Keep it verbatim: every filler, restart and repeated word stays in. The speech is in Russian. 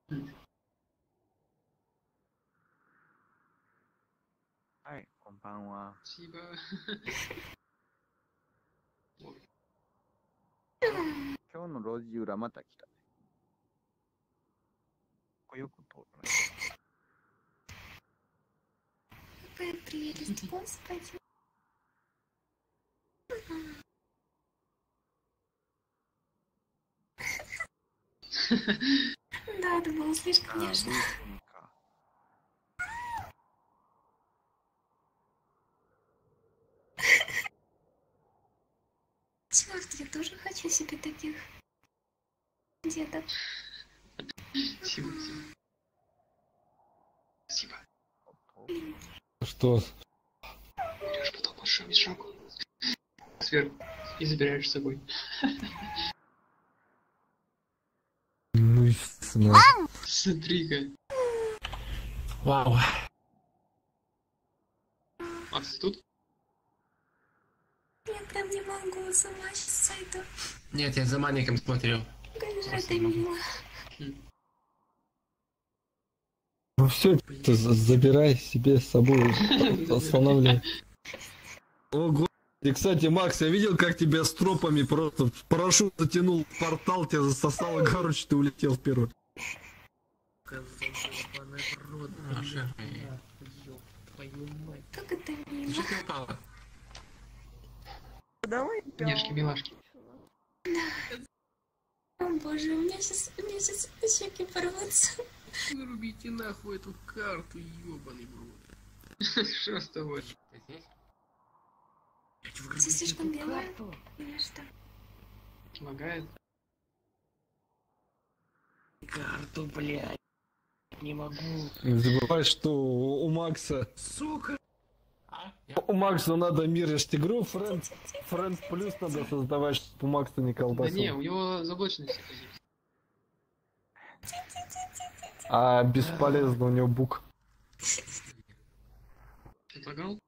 はい、こんばんは。 千葉。 今日の路地裏また来たね。ここよく通るね。 Какая прелесть, господи. Да, это было слишком А, нежно. быстренько. Черт, я тоже хочу себе таких деток. Спасибо, спасибо. Спасибо. Что? Берешь потом большой мешок сверху и забираешь с собой. Ну и естественно. Смотри-ка. Вау. Макс, ты тут? Я прям не могу сама сейчас зайду. Нет, я за маником смотрел. Как же это мило. Ну все, ты за- забирай себе с собой, останавливай. Ого. И, кстати, Макс, я видел, как тебя с тропами просто в парашют затянул в портал, тебя засосало, короче, ты улетел в первый. Как это мило. Чуть не упала. Давай. Нежки, милашки. О боже, у меня сейчас, у меня сейчас щеки порвутся. Вырубите нахуй эту карту, ёбаный в рот. Что с тобой? Ты здесь? Все слишком белое. Или что? Помогает? Карту, блядь. Не могу. Не забывай, что у Макса... Сука! А? Я... У Макса надо мирить игру, френд, френд плюс надо создавать, чтобы у Макса не Да колбасил. не, у него заблоченность есть. А бесполезно, у него бук. Предлагал?